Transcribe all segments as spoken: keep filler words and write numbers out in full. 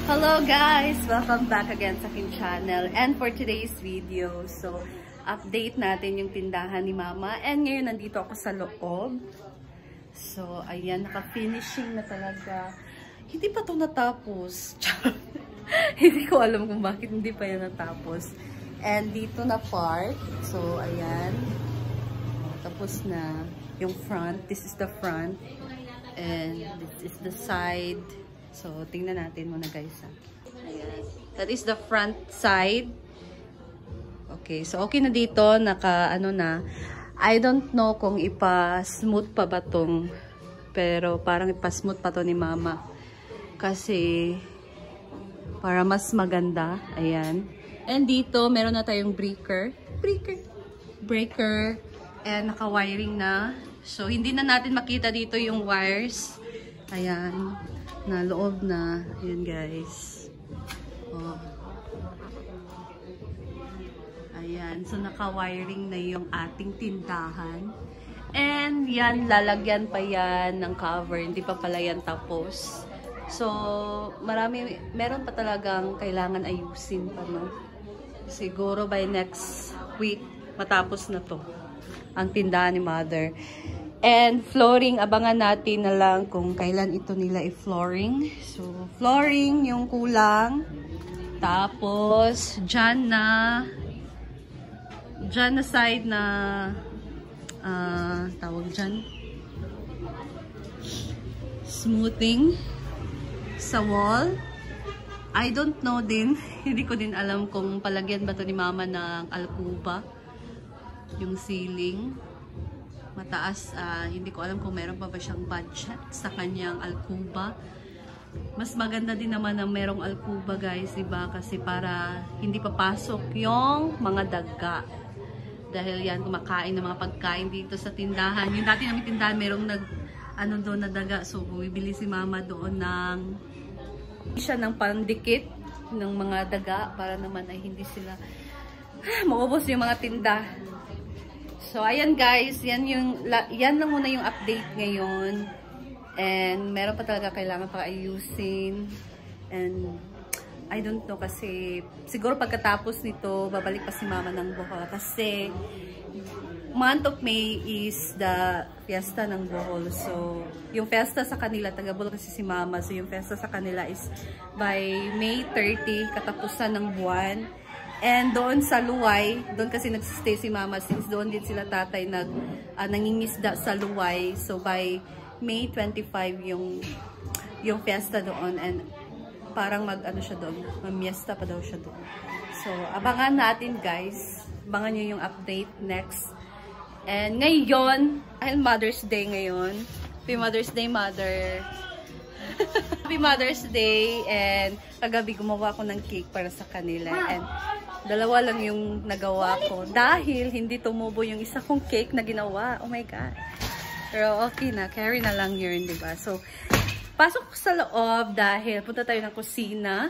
Hello guys! Welcome back again sa aking channel. And for today's video, so update natin yung tindahan ni Mama. And ngayon nandito ako sa loob. So ayan, naka-finishing na talaga. Hindi pa ito natapos. Hindi ko alam kung bakit hindi pa yan natapos. And dito na part. So ayan. Tapos na yung front. This is the front. And this is the side. So, tingnan natin muna guys. Ha? Ayan. That is the front side. Okay, so okay na dito. Naka, ano na. I don't know kung ipa-smooth pa ba tong. Pero parang ipa-smooth pa to ni Mama. Kasi, para mas maganda. Ayan. And dito, meron na tayong breaker. Breaker. Breaker. And naka-wiring na. So, hindi na natin makita dito yung wires. Ayan. Na loob na. Ayan guys. Oh. Ayan. So, naka-wiring na yung ating tindahan. And yan, lalagyan pa yan ng cover. Hindi pa pala yan tapos. So, marami, meron pa talagang kailangan ayusin pa, no? Siguro by next week, matapos na to. Ang tindahan ni Mother. And flooring, abangan natin na lang kung kailan ito nila i-flooring. So, flooring yung kulang. Tapos, dyan na, dyan na side na, uh, tawag dyan, smoothing sa wall. I don't know din, hindi ko din alam kung palagyan ba ito ni Mama ng alkuba. Yung ceiling. Mataas, uh, hindi ko alam kung meron pa ba siyang budget sa kanyang alkuba. Mas maganda din naman na merong alkuba guys, diba? Kasi para hindi papasok yung mga daga. Dahil yan, kumakain ng mga pagkain dito sa tindahan. Yung dati namin tindahan, merong nag, ano doon na daga. So, bumibili si Mama doon ng siya ng pandikit ng mga daga para naman ay hindi sila maubos yung mga tinda. So, ayan guys, yan, yung, yan lang muna yung update ngayon. And meron pa talaga kailangan pa ayusin. And I don't know kasi, siguro pagkatapos nito, babalik pa si Mama ng Bohol. Kasi, month of May is the fiesta ng Bohol. So, yung fiesta sa kanila, taga Bohol kasi si Mama. So, yung fiesta sa kanila is by May thirtieth, katapusan ng buwan. And doon sa Luway, doon kasi nagsistay si Mama since doon din sila tatay nag, uh, nangingisda sa Luway. So by May twenty-fifth yung, yung fiesta doon and parang mag ano siya doon, mamiesta pa daw siya doon. So abangan natin guys, abangan nyo yung update next. And ngayon, ay Mother's Day ngayon. Happy Mother's Day, Mother! Happy Mother's Day! And kagabi gumawa ko ng cake para sa kanila. And dalawa lang yung nagawa ko. Dahil hindi tumubo yung isa kong cake na ginawa. Oh my God. Pero okay na. Carry na lang yun, diba? So, pasok ko sa loob dahil punta tayo ng kusina.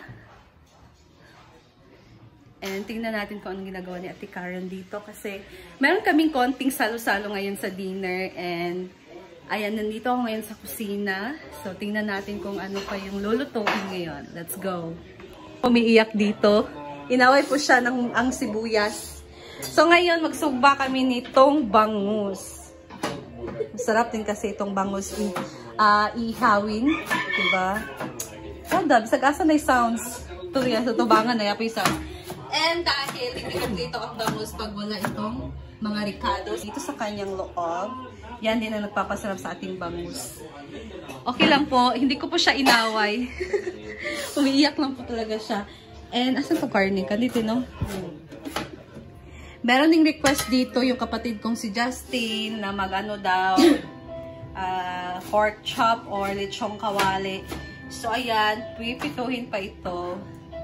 And tingnan natin kung anong ginagawa ni Ate Karen dito. Kasi meron kaming konting salo-salo ngayon sa dinner. And ayan, nandito ako ngayon sa kusina. So, tingnan natin kung ano pa yung lulutuin ngayon. Let's go. Umiiyak dito. Inaway po siya ng ang sibuyas. So ngayon, magsugba kami nitong bangus. Masarap din kasi itong bangus i uh, ihawin. Diba? Kada, bisag asa na yung sounds. Ito yan, sa tubangan na yapi sounds. And dahil hindi kompleto ang bangus pag wala itong mga ricados dito sa kanyang loob, yan din ang nagpapasarap sa ating bangus. Okay lang po, hindi ko po siya inaway. Umiiyak lang po talaga siya. And asan po karne? Dito, no? Meron ding request dito yung kapatid kong si Justin na mag-ano daw, uh, pork chop or lechong kawali. So, ayan, pipituhin pa ito.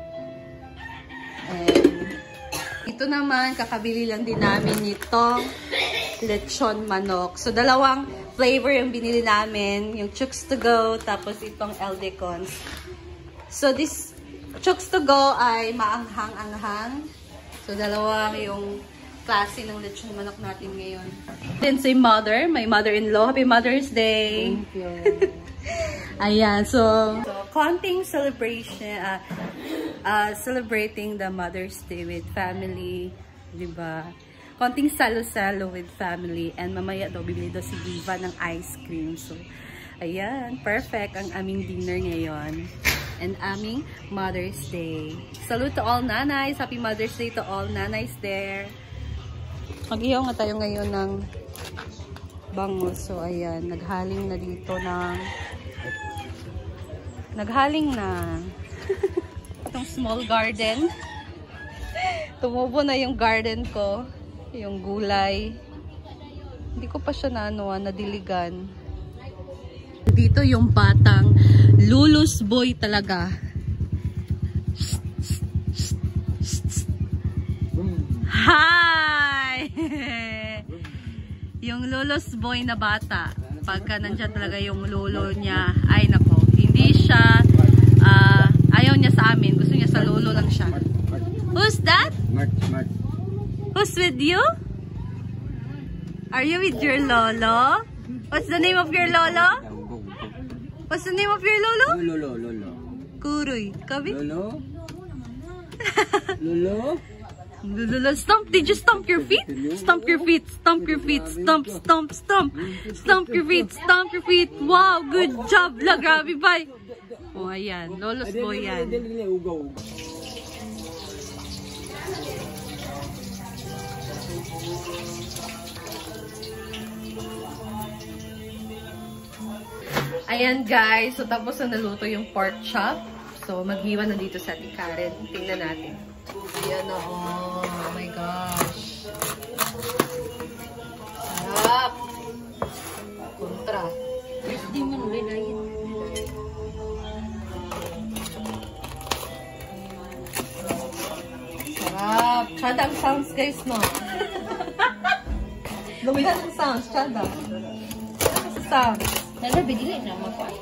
And ito naman, kakabili lang din namin nitong lechon manok. So, dalawang flavor yung binili namin. Yung Chooks to Go, tapos itong Eldecons. So, this Chooks to Go ay maanghang-anghang. So, dalawa yung klase ng lechon manok natin ngayon. Then, si Mother, my mother-in-law. Happy Mother's Day! Thank you. Ayan, so, so konting celebration, uh, uh, celebrating the Mother's Day with family, diba? Konting salo-salo with family, and mamaya daw, bibili daw si Diva ng ice cream. So, ayan, perfect ang aming dinner ngayon. And aming Mother's Day. Salute to all nanays. Happy Mother's Day to all nanays there. Mag-ihaw nga tayo ngayon ng bangus. So, ayan, naghaling na dito ng naghaling na itong small garden. Tumubo na yung garden ko. Yung gulay. Hindi ko pa siya na ano, nadiligan. Dito yung batang Lulu's boy talaga. Hi! Yung Lulu's boy na bata. Pagka nandyan talaga yung lolo niya, ay nako, hindi siya, uh, ayaw niya sa amin. Gusto niya sa lolo lang siya. Who's that? Mark, Mark. Who's with you? Are you with your lolo? What's the name of your lolo? What's the name of your lolo? Lolo, lolo. Kuroy. Kabi? Lolo? Lolo? Lolo, stomp. Did you stomp your feet? Stomp your feet. Stomp your feet. Stomp, stomp, stomp. Stomp your feet. Stomp your feet. Wow, good job la. Grabe, bye. Oh, ayan. Lolo's boy yan. Ayan guys, so tapos na naluto yung pork chop. So maghiwa na dito sa ating Karen. Tingnan natin. Ayan na, oh, oh my gosh. Sarap. Kontra. Hindi mo nulay na yun. Sarap. Chada ang sounds guys, no? Lumihan ang sounds, Chada. Ano sa sounds? Nala, bidili na mo pa.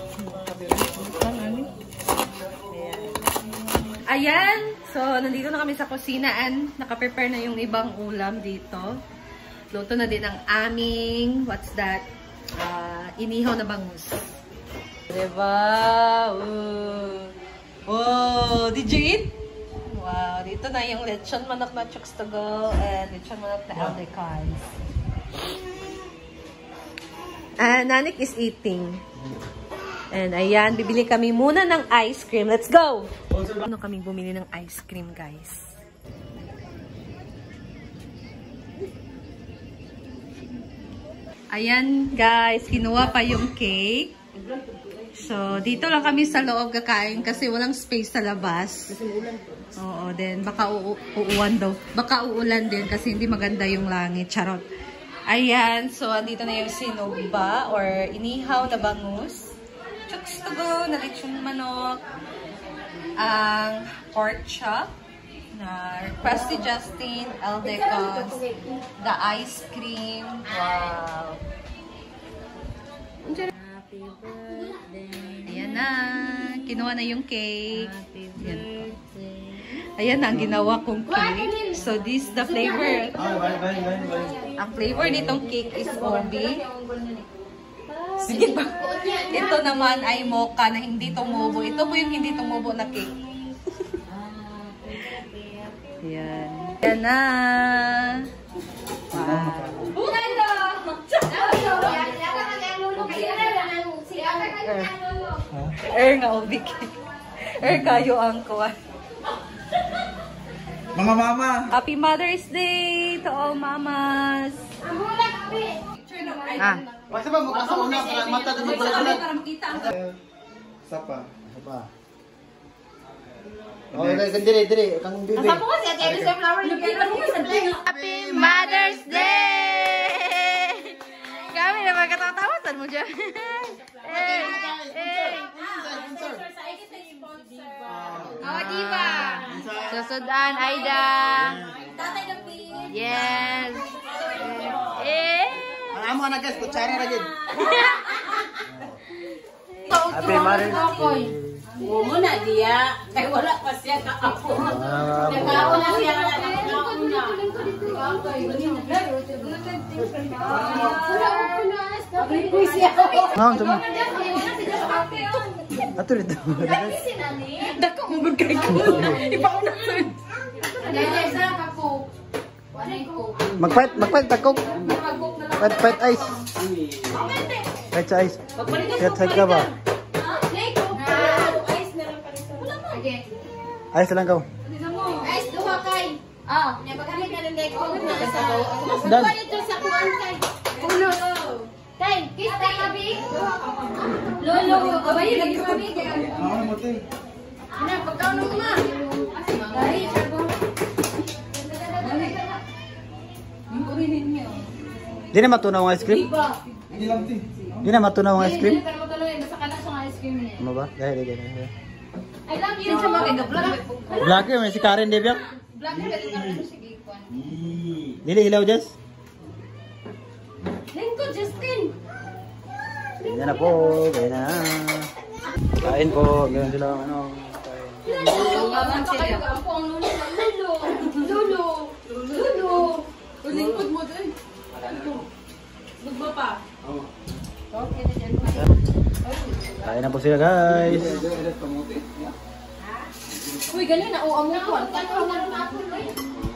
Ayan. So, nandito na kami sa kusina and nakaprepare na yung ibang ulam dito. Luto na din ang aming, what's that? Uh, inihaw na bangus. Diba? Oh. Oh, did you eat? Wow, dito na yung lechon manok na chooks to go and lechon manok na aldecans. Uh, Nanik is eating. And ayan, bibili kami muna ng ice cream. Let's go! Ano kami bumili ng ice cream, guys? Ayan, guys. Kinuha pa yung cake. So, dito lang kami sa loob kakain kasi walang space sa labas. Oo, then baka uuwan daw. Baka uulan din kasi hindi maganda yung langit. Charot. Ayan, so andito na yung sinugba or inihaw na bangus. Chooks to go, na lechon manok. Ang pork chop na request ni Justin, aldecans, the ice cream. Wow. Happy birthday. Ayan na, kinuha na yung cake. Happy Ayan. birthday. Ayan na ang ginawa kong cake. So this the flavor. Ang flavor nitong cake is obi. Sige ba? Ito naman ay mocha na hindi tumubo. Ito po yung hindi tumubo na cake. Ayan. Ayan na. Wow. Er, er nga obi cake. Er kayo ang kuwan. Mga mama! Happy Mother's Day to all mamas! Ah. Masa ba magkasa una para mata na magbulat-bulat? Sapa. Sapa. Oh, dire dire kang bibi. Sapa ko siya kaya sa flower yung Happy Mother's Day! Kami na magkatatawasan mo dyan. Hey! Hey! Oh, Diva! Susudan, Aida! Yes! Eh! Ang amo na guys, kutsara ra gid. Happy Mother's Day! Oo na diya. Kaya wala pa siya ka-ako. Nag-ako na siya ka na nag-ako na. Abri ko siya. Ah, Ato dito. Dako mo gud kay ko. Ipauna sun. Magfight, magfight takok. Fight, fight ice. Fight sa ice. Set side ka ba? Ice lang ka. Guys, duha kay. Ah, nya pagkamit na rin ko na sa. Dan. Ito sa kuan kay. Uno. Kay, kiss kay abi. Lolo, abay lagi kami kay. Ano mo tin? Ana, pagkaon mo ma. Dai, sago. Di na matunaw ang ice cream? Hindi lang tin. Di na matunaw ang ice cream? Pero mo tuloy basta kana sa ice cream ni. Ano ba? Dahil, dahil, dahil. I love you sa mga kay vlog. Black yun, may si Karen, di ba? Vlog ka din na sige kuan. Dili ilaw, Jess? Lengko Justin. Ganyan na po, ganyan na. Kain po, ganyan sila, ano. Ang sila. Ako ang lulo. Lulo. Lulo. Lulo. Lingkod mo dun. Lugba pa. Okay na dyan. Kain na po sila, guys. Uy, ganyan na. O, amo ko. Tanong na rin ako.